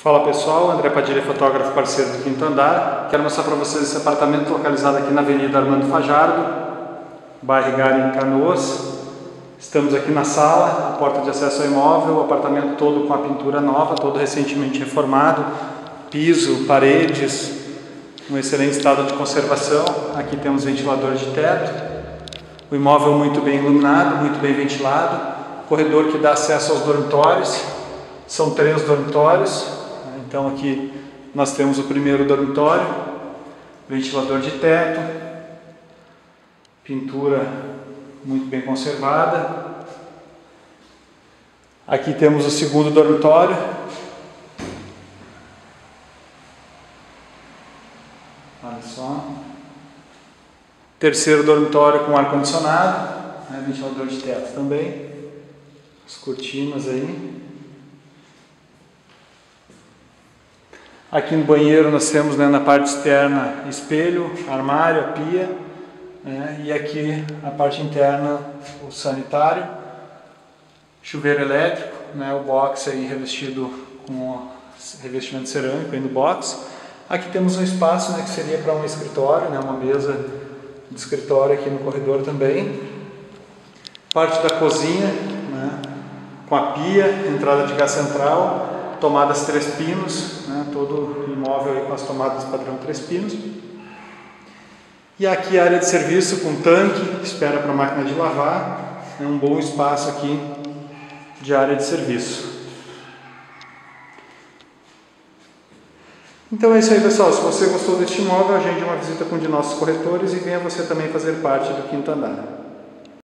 Fala pessoal, André Padilha, fotógrafo parceiro do Quinto Andar. Quero mostrar para vocês esse apartamento localizado aqui na Avenida Armando Fajardo, bairro Igara, em Canoas. Estamos aqui na sala, a porta de acesso ao imóvel, o apartamento todo com a pintura nova, todo recentemente reformado, piso, paredes, um excelente estado de conservação. Aqui temos ventilador de teto, o imóvel muito bem iluminado, muito bem ventilado, corredor que dá acesso aos dormitórios, são 3 dormitórios. Então aqui nós temos o primeiro dormitório, ventilador de teto, pintura muito bem conservada. Aqui temos o segundo dormitório. Olha só. Terceiro dormitório com ar-condicionado, ventilador de teto também. As cortinas aí. Aqui no banheiro nós temos, na parte externa, espelho, armário, a pia, e aqui a parte interna, o sanitário, chuveiro elétrico, o box aí revestido com revestimento cerâmico aí no box. Aqui temos um espaço, que seria para um escritório, uma mesa de escritório aqui no corredor também. Parte da cozinha, com a pia, entrada de gás central, tomadas 3 pinos, todo imóvel aí com as tomadas padrão 3 pinos. E aqui a área de serviço com tanque, espera para a máquina de lavar, um bom espaço aqui de área de serviço. Então é isso aí, pessoal. Se você gostou deste imóvel, agende uma visita com um de nossos corretores e venha você também fazer parte do Quinto Andar.